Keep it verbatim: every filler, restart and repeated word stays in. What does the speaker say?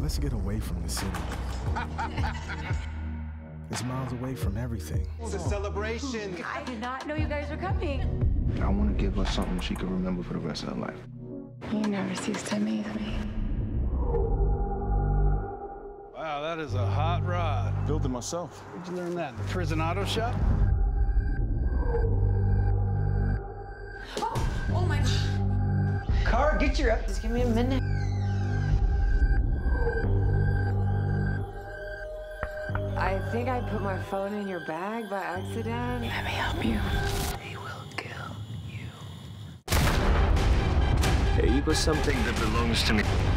Let's get away from the city. It's miles away from everything. It's a celebration. I did not know you guys were coming. I want to give her something she can remember for the rest of her life. You never cease to amaze me. Wow, that is a hot rod. Built it myself. Where'd you learn that? In the prison auto shop? Oh, oh my God. Car, get your up. Just give me a minute. I think I put my phone in your bag by accident. Let me help you. They will kill you. Hey, you got something that belongs to me.